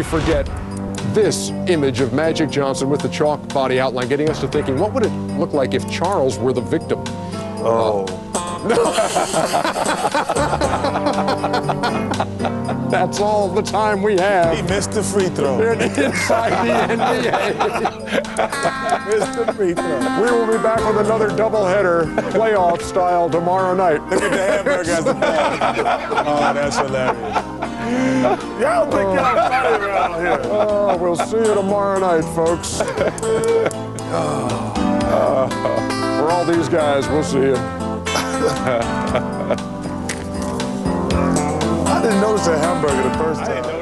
Forget this image of Magic Johnson with the chalk body outline, getting us to thinking, what would it look like if Charles were the victim? Oh. That's all the time we have. He missed the free throw. Inside the NBA. Missed the free throw. We will be back with another doubleheader, playoff style, tomorrow night. Look at the hamburger as the ball. Oh, that's hilarious. Y'all think y'all funny around here. Oh, we'll see you tomorrow night, folks. For all these guys, we'll see you. I didn't notice a hamburger the first time.